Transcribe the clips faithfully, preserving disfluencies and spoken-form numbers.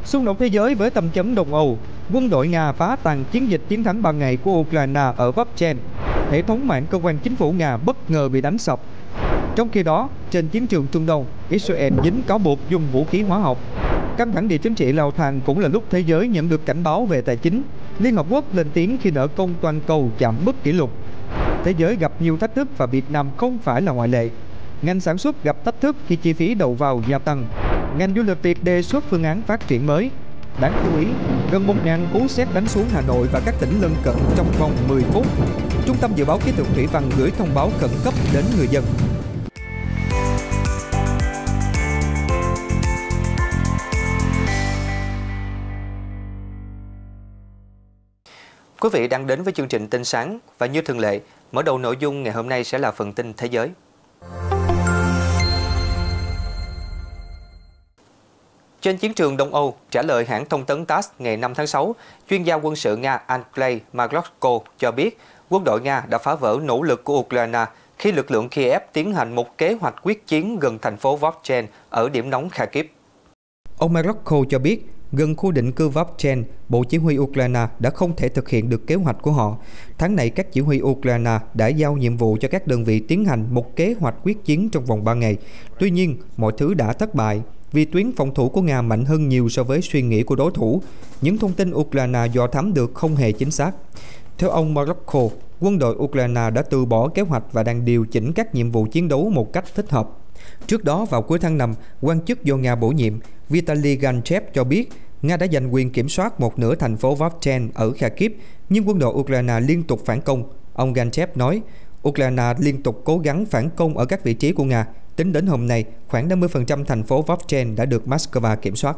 Xung đột thế giới với tầm chấm Đông Âu, quân đội Nga phá tan chiến dịch chiến thắng ba ngày của Ukraine ở Vovchan. Hệ thống mạng cơ quan chính phủ Nga bất ngờ bị đánh sập. Trong khi đó, trên chiến trường Trung Đông, Israel dính cáo buộc dùng vũ khí hóa học. Căng thẳng địa chính trị leo thang cũng là lúc thế giới nhận được cảnh báo về tài chính. Liên Hợp Quốc lên tiếng khi nợ công toàn cầu chạm mức kỷ lục. Thế giới gặp nhiều thách thức và Việt Nam không phải là ngoại lệ. Ngành sản xuất gặp thách thức khi chi phí đầu vào gia tăng. Ngành du lịch Việt đề xuất phương án phát triển mới. Đáng chú ý, gần một nghìn cú sét đánh xuống Hà Nội và các tỉnh lân cận trong vòng mười phút. Trung tâm Dự báo Khí tượng Thủy văn gửi thông báo khẩn cấp đến người dân. Quý vị đang đến với chương trình Tin Sáng và như thường lệ, mở đầu nội dung ngày hôm nay sẽ là phần tin thế giới. Trên chiến trường Đông Âu, trả lời hãng thông tấn tát ngày năm tháng sáu, chuyên gia quân sự Nga Andrei Markovko cho biết quân đội Nga đã phá vỡ nỗ lực của Ukraine khi lực lượng Kiev tiến hành một kế hoạch quyết chiến gần thành phố Vovchan ở điểm nóng Kharkiv. Ông Markovko cho biết, gần khu định cư Vovchan, Bộ Chỉ huy Ukraine đã không thể thực hiện được kế hoạch của họ. Tháng này, các chỉ huy Ukraine đã giao nhiệm vụ cho các đơn vị tiến hành một kế hoạch quyết chiến trong vòng ba ngày. Tuy nhiên, mọi thứ đã thất bại vì tuyến phòng thủ của Nga mạnh hơn nhiều so với suy nghĩ của đối thủ. Những thông tin Ukraine dò thám được không hề chính xác. Theo ông Markovko, quân đội Ukraine đã từ bỏ kế hoạch và đang điều chỉnh các nhiệm vụ chiến đấu một cách thích hợp. Trước đó, vào cuối tháng năm, quan chức do Nga bổ nhiệm Vitaly Ganchev cho biết Nga đã giành quyền kiểm soát một nửa thành phố Vovchan ở Kharkiv, nhưng quân đội Ukraine liên tục phản công. Ông Ganchev nói, Ukraine liên tục cố gắng phản công ở các vị trí của Nga. Tính đến hôm nay, khoảng năm mươi phần trăm thành phố Vovchan đã được Moscow kiểm soát.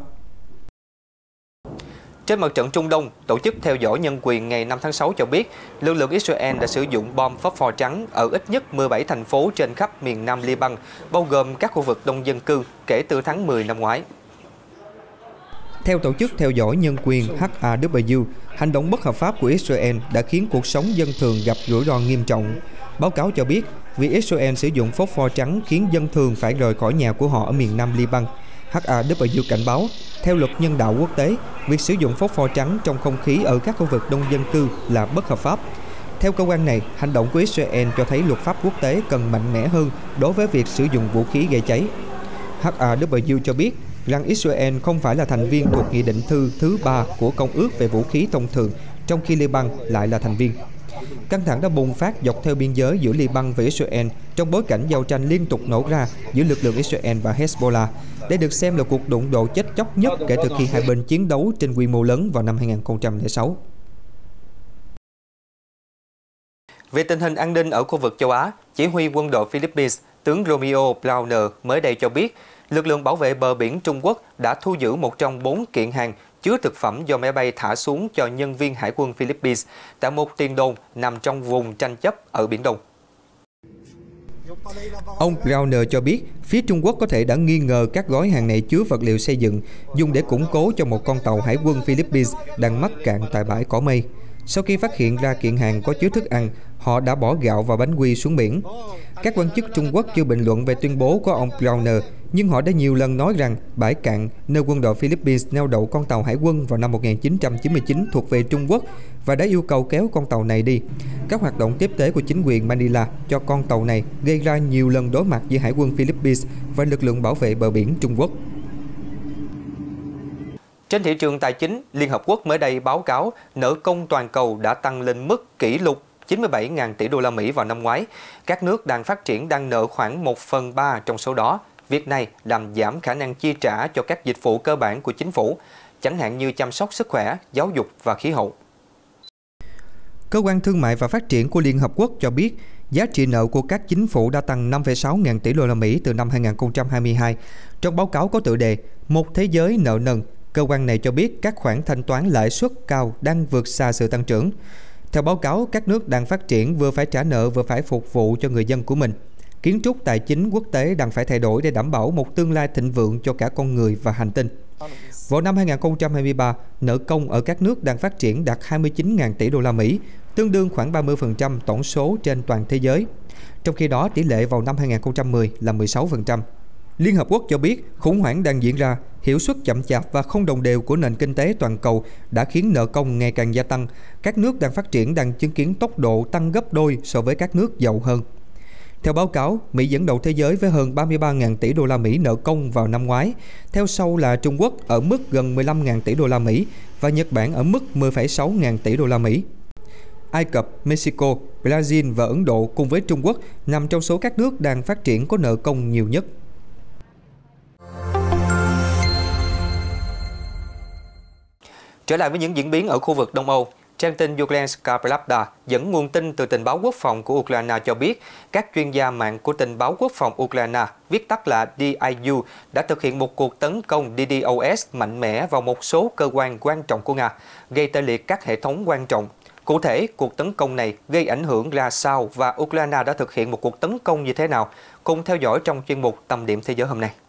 Trên mặt trận Trung Đông, Tổ chức Theo dõi Nhân quyền ngày năm tháng sáu cho biết lực lượng Israel đã sử dụng bom phốt pho trắng ở ít nhất mười bảy thành phố trên khắp miền Nam Liban, bao gồm các khu vực đông dân cư, kể từ tháng mười năm ngoái. Theo Tổ chức Theo dõi Nhân quyền H A W, hành động bất hợp pháp của Israel đã khiến cuộc sống dân thường gặp rủi ro nghiêm trọng. Báo cáo cho biết, việc Israel sử dụng phốt pho trắng khiến dân thường phải rời khỏi nhà của họ ở miền Nam Liban. H A W cảnh báo, theo luật nhân đạo quốc tế, việc sử dụng phốt pho trắng trong không khí ở các khu vực đông dân cư là bất hợp pháp. Theo cơ quan này, hành động của Israel cho thấy luật pháp quốc tế cần mạnh mẽ hơn đối với việc sử dụng vũ khí gây cháy. H A W cho biết rằng Israel không phải là thành viên thuộc Nghị định thư thứ ba của Công ước về vũ khí thông thường, trong khi Liban lại là thành viên. Căng thẳng đã bùng phát dọc theo biên giới giữa Liban và Israel trong bối cảnh giao tranh liên tục nổ ra giữa lực lượng Israel và Hezbollah. Đây được xem là cuộc đụng độ chết chóc nhất kể từ khi hai bên chiến đấu trên quy mô lớn vào năm hai nghìn không trăm lẻ sáu. Về tình hình an ninh ở khu vực châu Á, chỉ huy quân đội Philippines, tướng Romeo Browner mới đây cho biết lực lượng bảo vệ bờ biển Trung Quốc đã thu giữ một trong bốn kiện hàng chứa thực phẩm do máy bay thả xuống cho nhân viên hải quân Philippines tại một tiền đồn nằm trong vùng tranh chấp ở Biển Đông. Ông Browner cho biết phía Trung Quốc có thể đã nghi ngờ các gói hàng này chứa vật liệu xây dựng dùng để củng cố cho một con tàu hải quân Philippines đang mắc cạn tại bãi cỏ mây. Sau khi phát hiện ra kiện hàng có chứa thức ăn, họ đã bỏ gạo và bánh quy xuống biển. Các quan chức Trung Quốc chưa bình luận về tuyên bố của ông Browner, nhưng họ đã nhiều lần nói rằng bãi cạn nơi quân đội Philippines neo đậu con tàu hải quân vào năm một nghìn chín trăm chín mươi chín thuộc về Trung Quốc và đã yêu cầu kéo con tàu này đi. Các hoạt động tiếp tế của chính quyền Manila cho con tàu này gây ra nhiều lần đối mặt giữa hải quân Philippines và lực lượng bảo vệ bờ biển Trung Quốc. Trên thị trường tài chính, Liên Hợp Quốc mới đây báo cáo nợ công toàn cầu đã tăng lên mức kỷ lục chín mươi bảy nghìn tỷ đô la Mỹ vào năm ngoái. Các nước đang phát triển đang nợ khoảng một phần ba trong số đó. Việc này làm giảm khả năng chi trả cho các dịch vụ cơ bản của chính phủ, chẳng hạn như chăm sóc sức khỏe, giáo dục và khí hậu. Cơ quan Thương mại và Phát triển của Liên Hợp Quốc cho biết giá trị nợ của các chính phủ đã tăng năm phẩy sáu ngàn tỷ đô la Mỹ từ năm hai nghìn không trăm hai mươi hai. Trong báo cáo có tựa đề Một thế giới nợ nần, cơ quan này cho biết các khoản thanh toán lãi suất cao đang vượt xa sự tăng trưởng. Theo báo cáo, các nước đang phát triển vừa phải trả nợ vừa phải phục vụ cho người dân của mình. Kiến trúc tài chính quốc tế đang phải thay đổi để đảm bảo một tương lai thịnh vượng cho cả con người và hành tinh. Vào năm hai nghìn không trăm hai mươi ba, nợ công ở các nước đang phát triển đạt hai mươi chín nghìn tỷ đô la Mỹ, tương đương khoảng ba mươi phần trăm tổng số trên toàn thế giới. Trong khi đó, tỷ lệ vào năm hai nghìn không trăm mười là mười sáu phần trăm. Liên Hợp Quốc cho biết khủng hoảng đang diễn ra, hiệu suất chậm chạp và không đồng đều của nền kinh tế toàn cầu đã khiến nợ công ngày càng gia tăng. Các nước đang phát triển đang chứng kiến tốc độ tăng gấp đôi so với các nước giàu hơn. Theo báo cáo, Mỹ dẫn đầu thế giới với hơn ba mươi ba nghìn tỷ đô la Mỹ nợ công vào năm ngoái. Theo sau là Trung Quốc ở mức gần mười lăm nghìn tỷ đô la Mỹ và Nhật Bản ở mức mười phẩy sáu nghìn tỷ đô la Mỹ. Ai Cập, Mexico, Brazil và Ấn Độ cùng với Trung Quốc nằm trong số các nước đang phát triển có nợ công nhiều nhất. Trở lại với những diễn biến ở khu vực Đông Âu, trang tin Ukrainska Pravda dẫn nguồn tin từ tình báo quốc phòng của Ukraine cho biết các chuyên gia mạng của tình báo quốc phòng Ukraine, viết tắt là D I U, đã thực hiện một cuộc tấn công D DoS mạnh mẽ vào một số cơ quan quan trọng của Nga, gây tê liệt các hệ thống quan trọng. Cụ thể, cuộc tấn công này gây ảnh hưởng ra sao và Ukraine đã thực hiện một cuộc tấn công như thế nào? Cùng theo dõi trong chuyên mục Tâm điểm Thế giới hôm nay.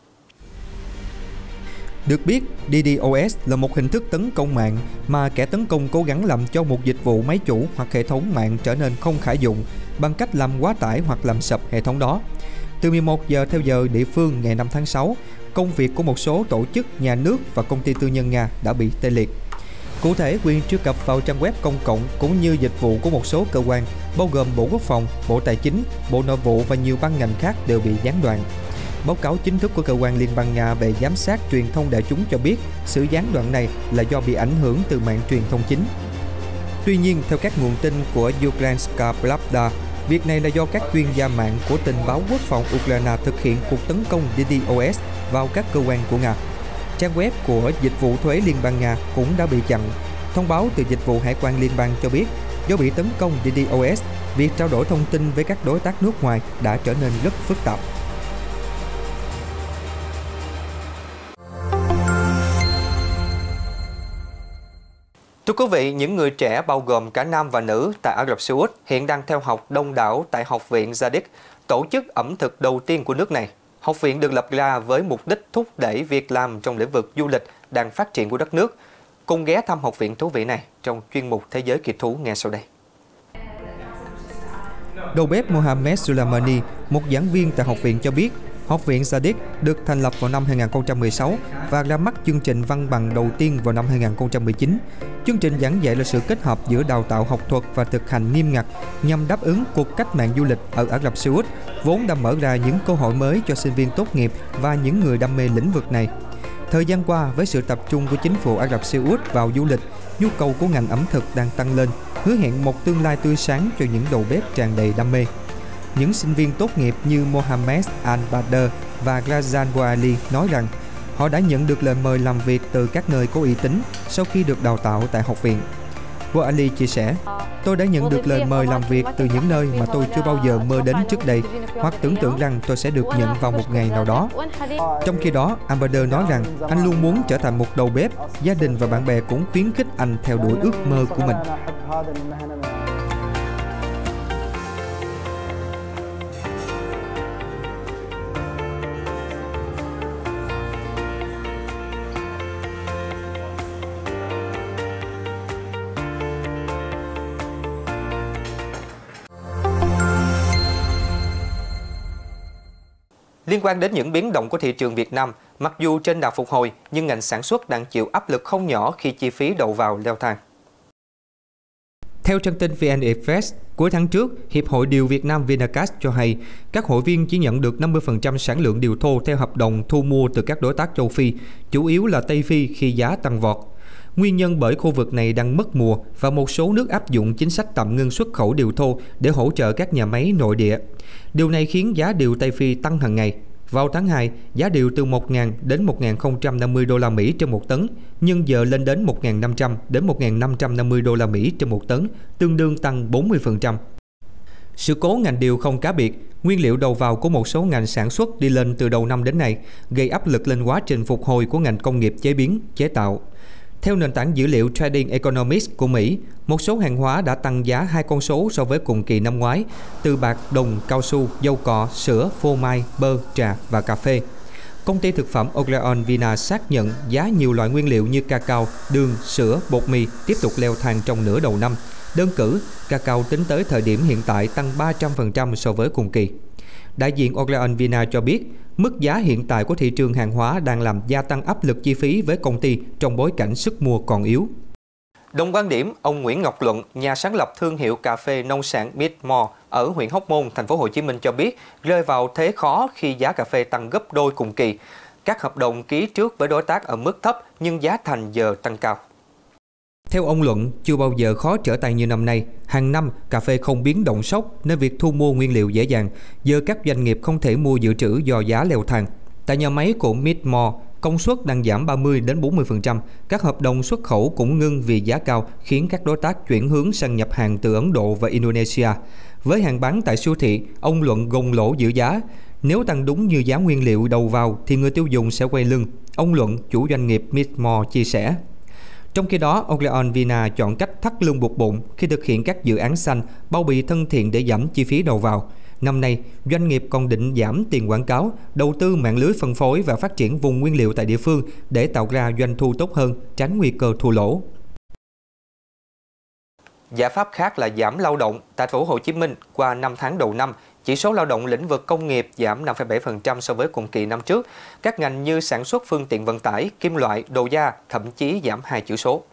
Được biết, D DoS là một hình thức tấn công mạng mà kẻ tấn công cố gắng làm cho một dịch vụ máy chủ hoặc hệ thống mạng trở nên không khả dụng bằng cách làm quá tải hoặc làm sập hệ thống đó. Từ mười một giờ theo giờ địa phương ngày năm tháng sáu, công việc của một số tổ chức, nhà nước và công ty tư nhân Nga đã bị tê liệt. Cụ thể, quyền truy cập vào trang web công cộng cũng như dịch vụ của một số cơ quan, bao gồm Bộ Quốc phòng, Bộ Tài chính, Bộ Nội vụ và nhiều ban ngành khác đều bị gián đoạn. Báo cáo chính thức của cơ quan Liên bang Nga về giám sát truyền thông đại chúng cho biết sự gián đoạn này là do bị ảnh hưởng từ mạng truyền thông chính. Tuy nhiên, theo các nguồn tin của Ukrainska Pravda, việc này là do các chuyên gia mạng của tình báo quốc phòng Ukraine thực hiện cuộc tấn công D DoS vào các cơ quan của Nga. Trang web của Dịch vụ Thuế Liên bang Nga cũng đã bị chặn. Thông báo từ Dịch vụ Hải quan Liên bang cho biết, do bị tấn công D DoS, việc trao đổi thông tin với các đối tác nước ngoài đã trở nên rất phức tạp. Thưa quý vị, những người trẻ bao gồm cả nam và nữ tại Ả Rập Xê Út hiện đang theo học đông đảo tại Học viện Zadig, tổ chức ẩm thực đầu tiên của nước này. Học viện được lập ra với mục đích thúc đẩy việc làm trong lĩnh vực du lịch đang phát triển của đất nước. Cùng ghé thăm học viện thú vị này trong chuyên mục Thế giới kỳ thú ngay sau đây. Đầu bếp Mohammed Suleimani, một giảng viên tại học viện cho biết, Học viện Zadig được thành lập vào năm hai nghìn không trăm mười sáu và ra mắt chương trình văn bằng đầu tiên vào năm hai nghìn không trăm mười chín. Chương trình giảng dạy là sự kết hợp giữa đào tạo học thuật và thực hành nghiêm ngặt nhằm đáp ứng cuộc cách mạng du lịch ở Ả Rập Xê Út, vốn đã mở ra những cơ hội mới cho sinh viên tốt nghiệp và những người đam mê lĩnh vực này. Thời gian qua, với sự tập trung của chính phủ Ả Rập Xê Út vào du lịch, nhu cầu của ngành ẩm thực đang tăng lên, hứa hẹn một tương lai tươi sáng cho những đầu bếp tràn đầy đam mê. Những sinh viên tốt nghiệp như Mohammed Al-Badr và Ghazan Bouali nói rằng họ đã nhận được lời mời làm việc từ các nơi có uy tín sau khi được đào tạo tại học viện. Bouali chia sẻ, tôi đã nhận được lời mời làm việc từ những nơi mà tôi chưa bao giờ mơ đến trước đây hoặc tưởng tượng rằng tôi sẽ được nhận vào một ngày nào đó. Trong khi đó, Al-Badr nói rằng anh luôn muốn trở thành một đầu bếp, gia đình và bạn bè cũng khuyến khích anh theo đuổi ước mơ của mình. Liên quan đến những biến động của thị trường Việt Nam, mặc dù trên đà phục hồi, nhưng ngành sản xuất đang chịu áp lực không nhỏ khi chi phí đầu vào leo thang. Theo trang tin vê en Express, cuối tháng trước, Hiệp hội Điều Việt Nam Vinacast cho hay các hội viên chỉ nhận được năm mươi phần trăm sản lượng điều thô theo hợp đồng thu mua từ các đối tác châu Phi, chủ yếu là Tây Phi khi giá tăng vọt. Nguyên nhân bởi khu vực này đang mất mùa và một số nước áp dụng chính sách tạm ngưng xuất khẩu điều thô để hỗ trợ các nhà máy nội địa. Điều này khiến giá điều Tây Phi tăng hàng ngày. Vào tháng hai, giá điều từ một nghìn đến một nghìn không trăm năm mươi đô la Mỹ trên một tấn, nhưng giờ lên đến một nghìn năm trăm đến một nghìn năm trăm năm mươi đô la Mỹ trên một tấn, tương đương tăng bốn mươi phần trăm. Sự cố ngành điều không cá biệt, nguyên liệu đầu vào của một số ngành sản xuất đi lên từ đầu năm đến nay, gây áp lực lên quá trình phục hồi của ngành công nghiệp chế biến, chế tạo. Theo nền tảng dữ liệu Trading Economics của Mỹ, một số hàng hóa đã tăng giá hai con số so với cùng kỳ năm ngoái, từ bạc, đồng, cao su, dầu cọ, sữa, phô mai, bơ, trà và cà phê. Công ty thực phẩm Orleans Vina xác nhận giá nhiều loại nguyên liệu như cacao, đường, sữa, bột mì tiếp tục leo thang trong nửa đầu năm. Đơn cử, cacao tính tới thời điểm hiện tại tăng ba trăm phần trăm so với cùng kỳ. Đại diện Orleans Vina cho biết, Mức giá hiện tại của thị trường hàng hóa đang làm gia tăng áp lực chi phí với công ty trong bối cảnh sức mua còn yếu. Đồng quan điểm, ông Nguyễn Ngọc Luận, nhà sáng lập thương hiệu cà phê nông sản Midmore ở huyện Hóc Môn, thành phố Hồ Chí Minh cho biết, rơi vào thế khó khi giá cà phê tăng gấp đôi cùng kỳ. Các hợp đồng ký trước với đối tác ở mức thấp nhưng giá thành giờ tăng cao. Theo ông Luận, chưa bao giờ khó trở tay như năm nay. Hàng năm, cà phê không biến động sốc nên việc thu mua nguyên liệu dễ dàng. Giờ các doanh nghiệp không thể mua dự trữ do giá leo thang. Tại nhà máy của Midmore, công suất đang giảm ba mươi đến bốn mươi phần trăm. Các hợp đồng xuất khẩu cũng ngưng vì giá cao, khiến các đối tác chuyển hướng sang nhập hàng từ Ấn Độ và Indonesia. Với hàng bán tại siêu thị, ông Luận gồng lỗ giữ giá. Nếu tăng đúng như giá nguyên liệu đầu vào thì người tiêu dùng sẽ quay lưng. Ông Luận, chủ doanh nghiệp Midmore, chia sẻ. Trong khi đó, Orleans Vina chọn cách thắt lưng buộc bụng khi thực hiện các dự án xanh, bao bì thân thiện để giảm chi phí đầu vào. Năm nay, doanh nghiệp còn định giảm tiền quảng cáo, đầu tư mạng lưới phân phối và phát triển vùng nguyên liệu tại địa phương để tạo ra doanh thu tốt hơn, tránh nguy cơ thua lỗ. Giải pháp khác là giảm lao động. Tại thành phố Hồ Chí Minh, qua năm tháng đầu năm, chỉ số lao động lĩnh vực công nghiệp giảm năm phẩy bảy phần trăm so với cùng kỳ năm trước. Các ngành như sản xuất phương tiện vận tải, kim loại, đồ gia thậm chí giảm hai chữ số.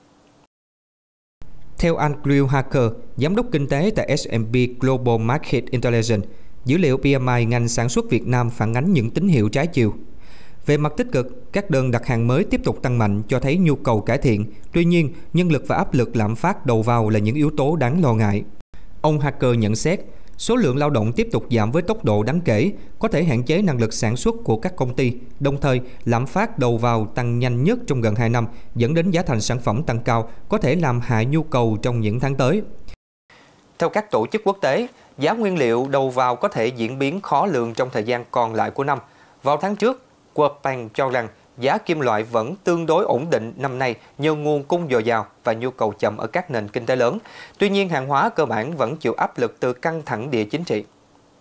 Theo Andrew Hacker, giám đốc kinh tế tại S and P Global Market Intelligence, dữ liệu P M I ngành sản xuất Việt Nam phản ánh những tín hiệu trái chiều. Về mặt tích cực, các đơn đặt hàng mới tiếp tục tăng mạnh cho thấy nhu cầu cải thiện. Tuy nhiên, nhân lực và áp lực lạm phát đầu vào là những yếu tố đáng lo ngại. Ông Hacker nhận xét, số lượng lao động tiếp tục giảm với tốc độ đáng kể, có thể hạn chế năng lực sản xuất của các công ty. Đồng thời, lạm phát đầu vào tăng nhanh nhất trong gần hai năm, dẫn đến giá thành sản phẩm tăng cao, có thể làm hạ nhu cầu trong những tháng tới. Theo các tổ chức quốc tế, giá nguyên liệu đầu vào có thể diễn biến khó lường trong thời gian còn lại của năm. Vào tháng trước, World Bank cho rằng giá kim loại vẫn tương đối ổn định năm nay nhờ nguồn cung dồi dào và nhu cầu chậm ở các nền kinh tế lớn. Tuy nhiên, hàng hóa cơ bản vẫn chịu áp lực từ căng thẳng địa chính trị.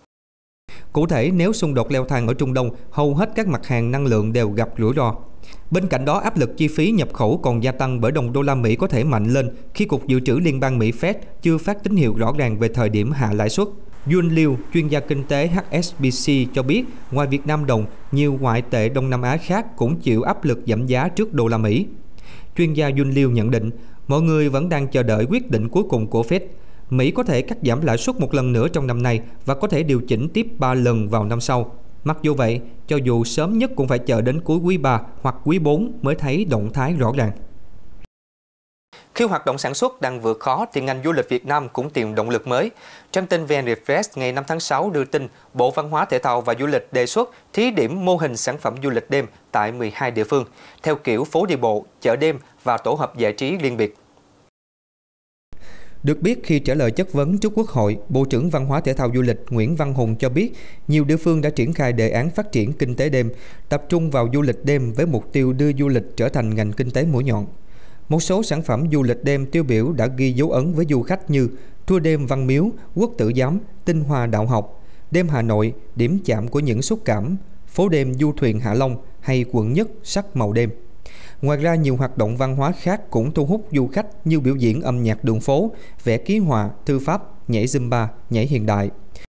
Cụ thể, nếu xung đột leo thang ở Trung Đông, hầu hết các mặt hàng năng lượng đều gặp rủi ro. Bên cạnh đó, áp lực chi phí nhập khẩu còn gia tăng bởi đồng đô la Mỹ có thể mạnh lên khi Cục Dự trữ Liên bang Mỹ Fed chưa phát tín hiệu rõ ràng về thời điểm hạ lãi suất. Yun Liu, chuyên gia kinh tế H S B C cho biết, ngoài Việt Nam đồng, nhiều ngoại tệ Đông Nam Á khác cũng chịu áp lực giảm giá trước đô la Mỹ. Chuyên gia Yun Liu nhận định, mọi người vẫn đang chờ đợi quyết định cuối cùng của Fed. Mỹ có thể cắt giảm lãi suất một lần nữa trong năm nay và có thể điều chỉnh tiếp ba lần vào năm sau. Mặc dù vậy, cho dù sớm nhất cũng phải chờ đến cuối quý ba hoặc quý bốn mới thấy động thái rõ ràng. Khi hoạt động sản xuất đang vượt khó thì ngành du lịch Việt Nam cũng tìm động lực mới. Trang tin vê en Refresh ngày năm tháng sáu đưa tin Bộ Văn hóa Thể thao và Du lịch đề xuất thí điểm mô hình sản phẩm du lịch đêm tại mười hai địa phương, theo kiểu phố đi bộ, chợ đêm và tổ hợp giải trí riêng biệt. Được biết, khi trả lời chất vấn trước Quốc hội, Bộ trưởng Văn hóa Thể thao Du lịch Nguyễn Văn Hùng cho biết nhiều địa phương đã triển khai đề án phát triển kinh tế đêm, tập trung vào du lịch đêm với mục tiêu đưa du lịch trở thành ngành kinh tế mũi nhọn. Một số sản phẩm du lịch đêm tiêu biểu đã ghi dấu ấn với du khách như tour đêm Văn Miếu, Quốc Tử Giám, Tinh Hoa Đạo học, đêm Hà Nội, điểm chạm của những xúc cảm, phố đêm du thuyền Hạ Long hay quận Nhất sắc màu đêm. Ngoài ra, nhiều hoạt động văn hóa khác cũng thu hút du khách như biểu diễn âm nhạc đường phố, vẽ ký họa, thư pháp, nhảy Zumba, nhảy hiện đại.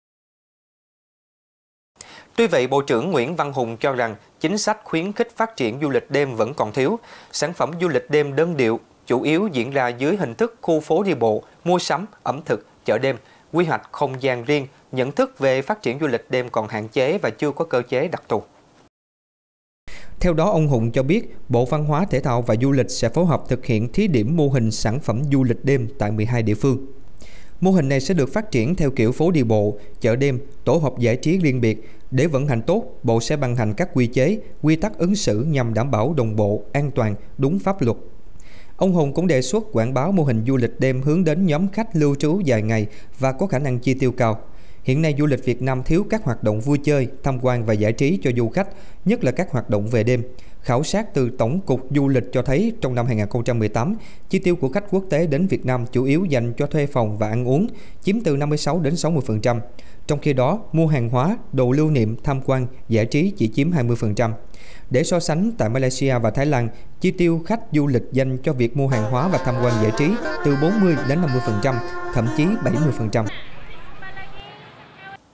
Tuy vậy, Bộ trưởng Nguyễn Văn Hùng cho rằng chính sách khuyến khích phát triển du lịch đêm vẫn còn thiếu. Sản phẩm du lịch đêm đơn điệu, chủ yếu diễn ra dưới hình thức khu phố đi bộ, mua sắm, ẩm thực, chợ đêm, quy hoạch không gian riêng, nhận thức về phát triển du lịch đêm còn hạn chế và chưa có cơ chế đặc thù. Theo đó, ông Hùng cho biết Bộ Văn hóa Thể thao và Du lịch sẽ phối hợp thực hiện thí điểm mô hình sản phẩm du lịch đêm tại mười hai địa phương. Mô hình này sẽ được phát triển theo kiểu phố đi bộ, chợ đêm, tổ hợp giải trí riêng biệt. Để vận hành tốt, Bộ sẽ ban hành các quy chế, quy tắc ứng xử nhằm đảm bảo đồng bộ, an toàn, đúng pháp luật. Ông Hùng cũng đề xuất quảng bá mô hình du lịch đêm hướng đến nhóm khách lưu trú dài ngày và có khả năng chi tiêu cao. Hiện nay, du lịch Việt Nam thiếu các hoạt động vui chơi, tham quan và giải trí cho du khách, nhất là các hoạt động về đêm. Khảo sát từ Tổng cục Du lịch cho thấy trong năm hai nghìn không trăm mười tám, chi tiêu của khách quốc tế đến Việt Nam chủ yếu dành cho thuê phòng và ăn uống, chiếm từ năm mươi sáu đến sáu mươi phần trăm. Trong khi đó, mua hàng hóa, đồ lưu niệm, tham quan, giải trí chỉ chiếm hai mươi phần trăm. Để so sánh, tại Malaysia và Thái Lan, chi tiêu khách du lịch dành cho việc mua hàng hóa và tham quan giải trí từ bốn mươi đến năm mươi phần trăm, thậm chí bảy mươi phần trăm.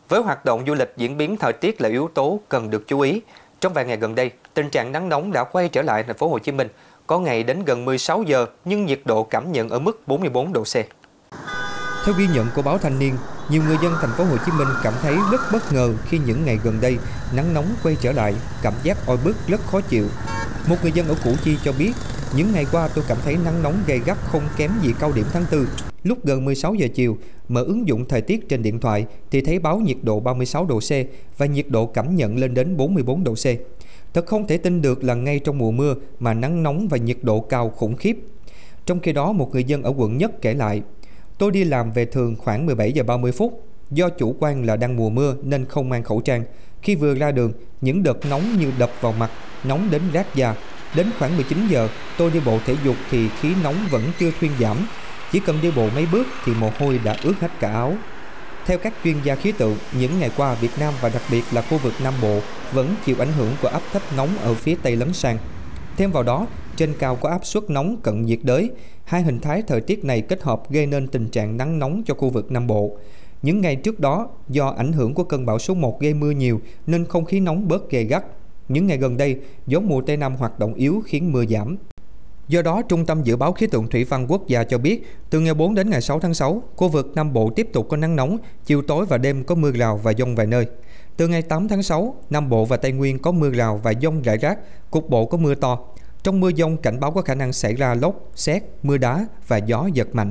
Với hoạt động du lịch, diễn biến thời tiết là yếu tố cần được chú ý. Trong vài ngày gần đây, tình trạng nắng nóng đã quay trở lại thành phố Hồ Chí Minh, có ngày đến gần mười sáu giờ nhưng nhiệt độ cảm nhận ở mức bốn mươi bốn độ C. Theo ghi nhận của báo Thanh niên, nhiều người dân thành phố Hồ Chí Minh cảm thấy rất bất ngờ khi những ngày gần đây nắng nóng quay trở lại, cảm giác oi bức rất khó chịu. Một người dân ở Củ Chi cho biết, những ngày qua tôi cảm thấy nắng nóng gay gắt không kém gì cao điểm tháng tư. Lúc gần mười sáu giờ chiều, mở ứng dụng thời tiết trên điện thoại thì thấy báo nhiệt độ ba mươi sáu độ C và nhiệt độ cảm nhận lên đến bốn mươi bốn độ C. Thật không thể tin được là ngay trong mùa mưa mà nắng nóng và nhiệt độ cao khủng khiếp. Trong khi đó, một người dân ở quận Nhất kể lại, tôi đi làm về thường khoảng mười bảy giờ ba mươi phút. Do chủ quan là đang mùa mưa nên không mang khẩu trang. Khi vừa ra đường, những đợt nóng như đập vào mặt, nóng đến rát da. Đến khoảng mười chín giờ, tôi đi bộ thể dục thì khí nóng vẫn chưa thuyên giảm. Chỉ cần đi bộ mấy bước thì mồ hôi đã ướt hết cả áo. Theo các chuyên gia khí tượng, những ngày qua Việt Nam và đặc biệt là khu vực Nam Bộ vẫn chịu ảnh hưởng của áp thấp nóng ở phía Tây lấn sang. Thêm vào đó, trên cao có áp suất nóng cận nhiệt đới. Hai hình thái thời tiết này kết hợp gây nên tình trạng nắng nóng cho khu vực Nam Bộ. Những ngày trước đó, do ảnh hưởng của cơn bão số một gây mưa nhiều nên không khí nóng bớt gay gắt. Những ngày gần đây, gió mùa Tây Nam hoạt động yếu khiến mưa giảm. Do đó, Trung tâm Dự báo Khí tượng Thủy văn Quốc gia cho biết, từ ngày bốn đến ngày sáu tháng sáu, khu vực Nam Bộ tiếp tục có nắng nóng, chiều tối và đêm có mưa rào và dông vài nơi. Từ ngày tám tháng sáu, Nam Bộ và Tây Nguyên có mưa rào và dông rải rác, cục bộ có mưa to. Trong mưa dông, cảnh báo có khả năng xảy ra lốc, sét, mưa đá và gió giật mạnh.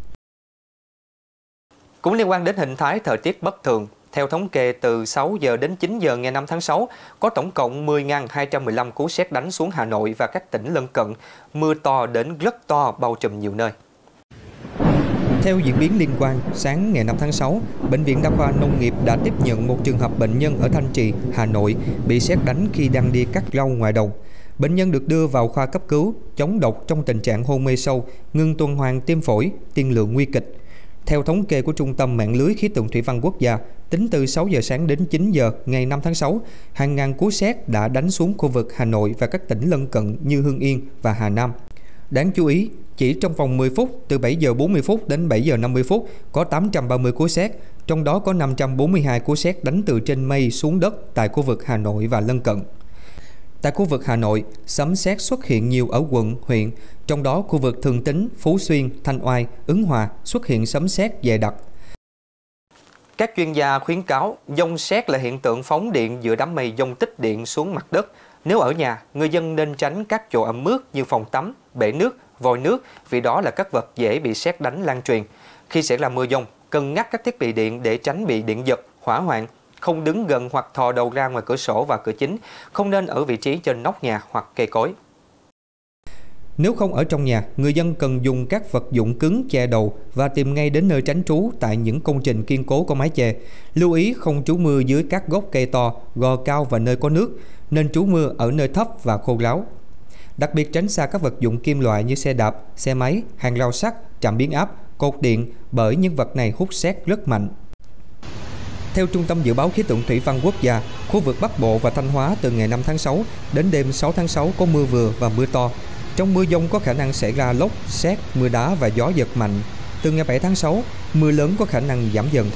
Cũng liên quan đến hình thái thời tiết bất thường, theo thống kê từ sáu giờ đến chín giờ ngày năm tháng sáu, có tổng cộng mười nghìn hai trăm mười lăm cú sét đánh xuống Hà Nội và các tỉnh lân cận, mưa to đến rất to bao trùm nhiều nơi. Theo diễn biến liên quan, sáng ngày năm tháng sáu, Bệnh viện Đa khoa Nông nghiệp đã tiếp nhận một trường hợp bệnh nhân ở Thanh Trì, Hà Nội bị sét đánh khi đang đi cắt rau ngoài đồng. Bệnh nhân được đưa vào khoa cấp cứu, chống độc trong tình trạng hôn mê sâu, ngừng tuần hoàn tim phổi, tiên lượng nguy kịch. Theo thống kê của Trung tâm Mạng lưới Khí tượng Thủy văn Quốc gia, tính từ sáu giờ sáng đến chín giờ ngày năm tháng sáu, hàng ngàn cú sét đã đánh xuống khu vực Hà Nội và các tỉnh lân cận như Hưng Yên và Hà Nam. Đáng chú ý, chỉ trong vòng mười phút, từ bảy giờ bốn mươi phút đến bảy giờ năm mươi phút, có tám trăm ba mươi cú sét, trong đó có năm trăm bốn mươi hai cú sét đánh từ trên mây xuống đất tại khu vực Hà Nội và lân cận. Tại khu vực Hà Nội, sấm sét xuất hiện nhiều ở quận, huyện, trong đó khu vực Thường Tín, Phú Xuyên, Thanh Oai, Ứng Hòa xuất hiện sấm sét dày đặc. Các chuyên gia khuyến cáo dông sét là hiện tượng phóng điện giữa đám mây dông tích điện xuống mặt đất. Nếu ở nhà, người dân nên tránh các chỗ ẩm ướt như phòng tắm, bể nước, vòi nước vì đó là các vật dễ bị sét đánh lan truyền. Khi xảy ra mưa dông, cần ngắt các thiết bị điện để tránh bị điện giật, hỏa hoạn. Không đứng gần hoặc thò đầu ra ngoài cửa sổ và cửa chính, không nên ở vị trí trên nóc nhà hoặc cây cối. Nếu không ở trong nhà, người dân cần dùng các vật dụng cứng che đầu và tìm ngay đến nơi tránh trú tại những công trình kiên cố có mái che. Lưu ý không trú mưa dưới các gốc cây to, gò cao và nơi có nước, nên trú mưa ở nơi thấp và khô ráo. Đặc biệt tránh xa các vật dụng kim loại như xe đạp, xe máy, hàng rào sắt, trạm biến áp, cột điện bởi những vật này hút sét rất mạnh. Theo Trung tâm Dự báo Khí tượng Thủy văn Quốc gia, khu vực Bắc Bộ và Thanh Hóa từ ngày năm tháng sáu đến đêm sáu tháng sáu có mưa vừa và mưa to. Trong mưa dông có khả năng xảy ra lốc, sét, mưa đá và gió giật mạnh. Từ ngày bảy tháng sáu, mưa lớn có khả năng giảm dần.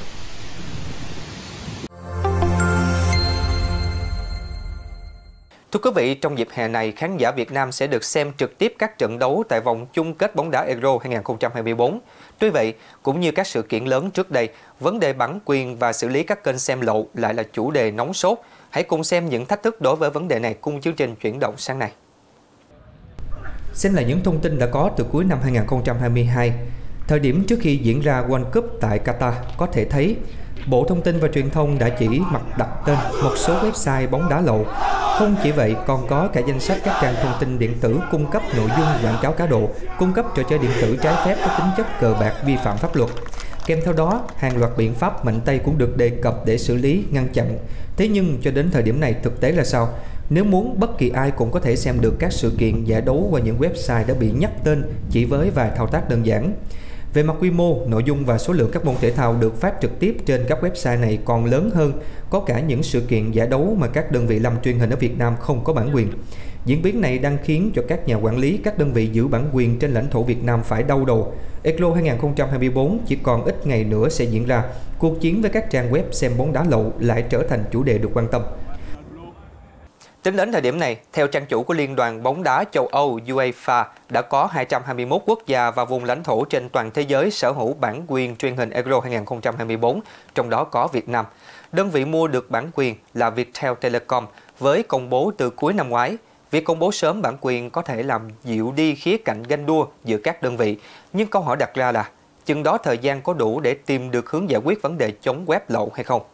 Thưa quý vị, trong dịp hè này, khán giả Việt Nam sẽ được xem trực tiếp các trận đấu tại vòng chung kết bóng đá Euro hai không hai tư. Tuy vậy, cũng như các sự kiện lớn trước đây, vấn đề bản quyền và xử lý các kênh xem lộ lại là chủ đề nóng sốt. Hãy cùng xem những thách thức đối với vấn đề này cùng chương trình Chuyển động sáng nay. Xin là những thông tin đã có từ cuối năm hai không hai hai. Thời điểm trước khi diễn ra World Cup tại Qatar, có thể thấy Bộ Thông tin và Truyền thông đã chỉ mặt đặt tên một số website bóng đá lộ. Không chỉ vậy, còn có cả danh sách các trang thông tin điện tử cung cấp nội dung quảng cáo cá độ, cung cấp trò chơi điện tử trái phép có tính chất cờ bạc vi phạm pháp luật. Kèm theo đó, hàng loạt biện pháp mạnh tay cũng được đề cập để xử lý, ngăn chặn. Thế nhưng cho đến thời điểm này thực tế là sao? Nếu muốn, bất kỳ ai cũng có thể xem được các sự kiện giải đấu qua những website đã bị nhắc tên chỉ với vài thao tác đơn giản. Về mặt quy mô, nội dung và số lượng các môn thể thao được phát trực tiếp trên các website này còn lớn hơn, có cả những sự kiện giải đấu mà các đơn vị làm truyền hình ở Việt Nam không có bản quyền. Diễn biến này đang khiến cho các nhà quản lý, các đơn vị giữ bản quyền trên lãnh thổ Việt Nam phải đau đầu. Euro hai không hai tư chỉ còn ít ngày nữa sẽ diễn ra. Cuộc chiến với các trang web xem bóng đá lậu lại trở thành chủ đề được quan tâm. Tính đến thời điểm này, theo trang chủ của Liên đoàn bóng đá châu Âu UEFA, đã có hai trăm hai mươi mốt quốc gia và vùng lãnh thổ trên toàn thế giới sở hữu bản quyền truyền hình Euro hai không hai tư, trong đó có Việt Nam. Đơn vị mua được bản quyền là Viettel Telecom với công bố từ cuối năm ngoái. Việc công bố sớm bản quyền có thể làm dịu đi khía cạnh ganh đua giữa các đơn vị, nhưng câu hỏi đặt ra là chừng đó thời gian có đủ để tìm được hướng giải quyết vấn đề chống web lậu hay không?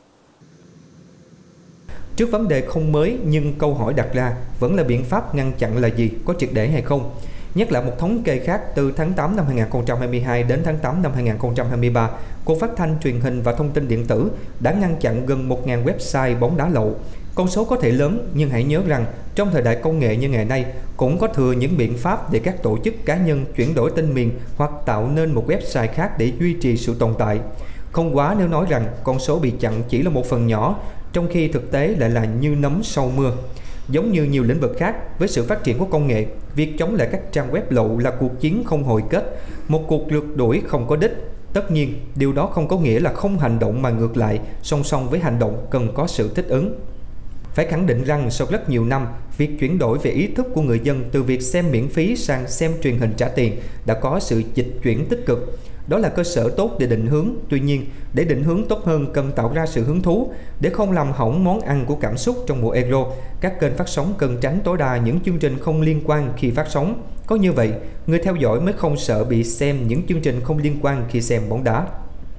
Trước vấn đề không mới nhưng câu hỏi đặt ra vẫn là biện pháp ngăn chặn là gì, có triệt để hay không? Nhắc lại một thống kê khác, từ tháng tám năm hai không hai hai đến tháng tám năm hai không hai ba, Cục Phát thanh Truyền hình và Thông tin điện tử đã ngăn chặn gần một nghìn website bóng đá lậu. Con số có thể lớn nhưng hãy nhớ rằng trong thời đại công nghệ như ngày nay cũng có thừa những biện pháp để các tổ chức cá nhân chuyển đổi tên miền hoặc tạo nên một website khác để duy trì sự tồn tại. Không quá nếu nói rằng con số bị chặn chỉ là một phần nhỏ, trong khi thực tế lại là như nấm sau mưa. Giống như nhiều lĩnh vực khác, với sự phát triển của công nghệ, việc chống lại các trang web lậu là cuộc chiến không hồi kết, một cuộc rượt đuổi không có đích. Tất nhiên, điều đó không có nghĩa là không hành động mà ngược lại, song song với hành động cần có sự thích ứng. Phải khẳng định rằng sau rất nhiều năm, việc chuyển đổi về ý thức của người dân từ việc xem miễn phí sang xem truyền hình trả tiền đã có sự dịch chuyển tích cực. Đó là cơ sở tốt để định hướng, tuy nhiên, để định hướng tốt hơn cần tạo ra sự hứng thú. Để không làm hỏng món ăn của cảm xúc trong mùa Euro, các kênh phát sóng cần tránh tối đa những chương trình không liên quan khi phát sóng. Có như vậy, người theo dõi mới không sợ bị xem những chương trình không liên quan khi xem bóng đá.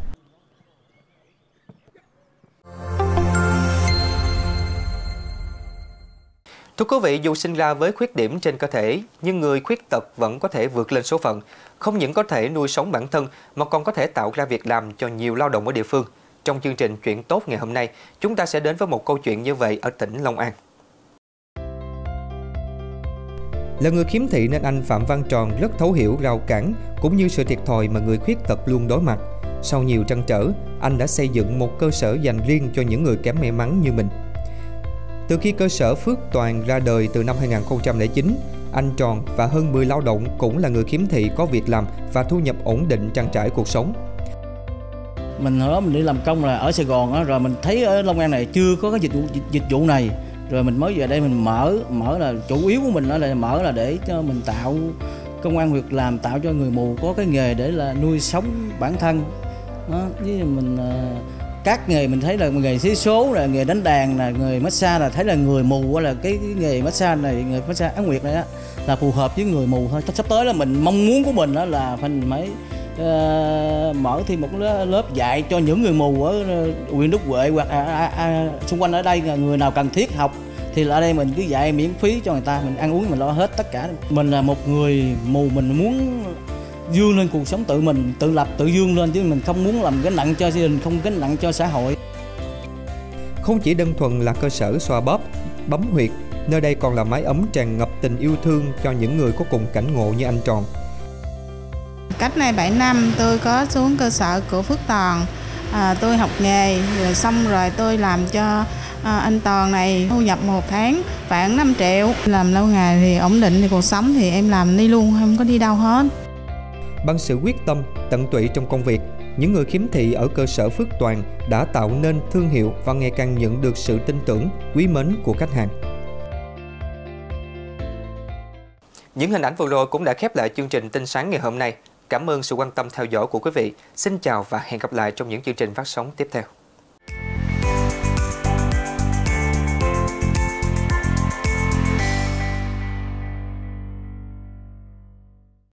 Thưa quý vị, dù sinh ra với khuyết điểm trên cơ thể, nhưng người khuyết tật vẫn có thể vượt lên số phận. Không những có thể nuôi sống bản thân, mà còn có thể tạo ra việc làm cho nhiều lao động ở địa phương. Trong chương trình Chuyện Tốt ngày hôm nay, chúng ta sẽ đến với một câu chuyện như vậy ở tỉnh Long An. Là người khiếm thị nên anh Phạm Văn Tròn rất thấu hiểu rào cản cũng như sự thiệt thòi mà người khuyết tật luôn đối mặt. Sau nhiều trăn trở, anh đã xây dựng một cơ sở dành riêng cho những người kém may mắn như mình. Từ khi cơ sở Phước Toàn ra đời từ năm hai không không chín, anh Tròn và hơn mười lao động cũng là người khiếm thị có việc làm và thu nhập ổn định trang trải cuộc sống. Mình hồi đó mình đi làm công là ở Sài Gòn đó, rồi mình thấy ở Long An này chưa có cái dịch vụ dịch vụ này, rồi mình mới về đây mình mở mở là chủ yếu của mình đó là mở là để cho mình tạo công ăn việc làm, tạo cho người mù có cái nghề để là nuôi sống bản thân. Đó, với mình các nghề mình thấy là nghề xí số, là nghề đánh đàn, là nghề massage, là thấy là người mù là cái, cái nghề massage này, nghề massage Á Nguyệt này á là phù hợp với người mù thôi. Sắp tới là mình mong muốn của mình đó là phải mấy uh, mở thêm một lớp dạy cho những người mù ở huyện Đức Huệ hoặc à, à, à, xung quanh ở đây, người nào cần thiết học thì ở đây mình cứ dạy miễn phí cho người ta, mình ăn uống mình lo hết tất cả. Mình là một người mù, mình muốn vươn lên cuộc sống tự mình, tự lập, tự vươn lên, chứ mình không muốn làm cái nặng cho gia đình, không cái nặng cho xã hội. Không chỉ đơn thuần là cơ sở xoa bóp, bấm huyệt, nơi đây còn là mái ấm tràn ngập tình yêu thương cho những người có cùng cảnh ngộ như anh Tròn. Cách này bảy năm tôi có xuống cơ sở của Phước Toàn, à, tôi học nghề, rồi xong rồi tôi làm cho à, anh Toàn này thu nhập một tháng khoảng năm triệu. Làm lâu ngày thì ổn định thì cuộc sống thì em làm đi luôn, không có đi đâu hết. Bằng sự quyết tâm, tận tụy trong công việc, những người khiếm thị ở cơ sở Phước Toàn đã tạo nên thương hiệu và ngày càng nhận được sự tin tưởng, quý mến của khách hàng. Những hình ảnh vừa rồi cũng đã khép lại chương trình Tin Sáng ngày hôm nay. Cảm ơn sự quan tâm theo dõi của quý vị. Xin chào và hẹn gặp lại trong những chương trình phát sóng tiếp theo.